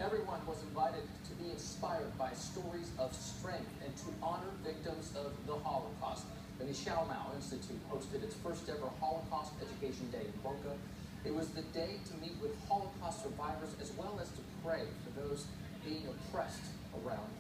Everyone was invited to be inspired by stories of strength and to honor victims of the Holocaust. The Neshamah Institute hosted its first ever Holocaust Education Day in Boca. It was the day to meet with Holocaust survivors as well as to pray for those being oppressed around